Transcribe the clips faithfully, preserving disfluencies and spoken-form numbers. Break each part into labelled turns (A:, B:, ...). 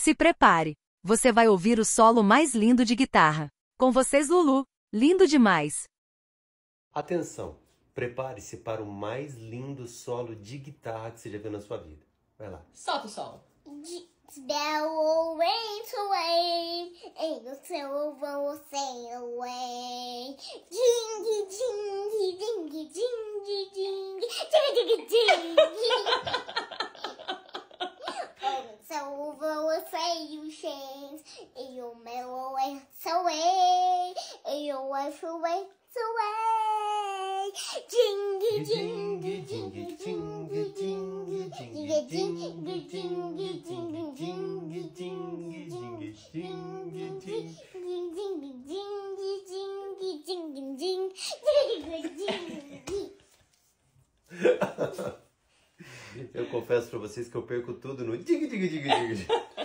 A: Se prepare, você vai ouvir o solo mais lindo de guitarra. Com vocês, Lulu, lindo demais.
B: Atenção, prepare-se para o mais lindo solo de guitarra que você já viu na sua vida. Vai lá.
C: Solta o solo.
D: Bell went away, and the silver sail away. Dingy, dingy, dingy, dingy, dingy, dingy, dingy, dingy. Oh, the silver will sail chains, and your mellow went away, and your wife went away. Dingy, dingy, dingy, dingy, dingy, dingy, dingy, dingy.
B: Eu confesso pra vocês que eu perco tudo no dig, dig, dig, dig.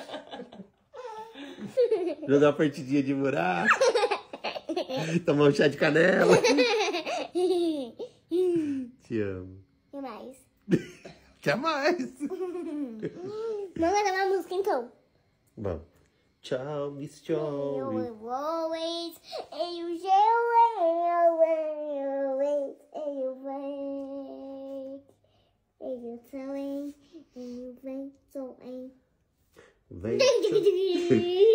B: Jogar uma partidinha de buraco. Tomar um chá de canela. Te amo.
D: E mais?
B: Quer mais?
D: Vamos cantar uma música então.
B: Vamos. Tchau, Miss
D: Eu
B: Joey.
D: will always, eu já always, always, eu vem, eu também, eu vem, sou em.
B: Vem.
D: Dingy, dingy.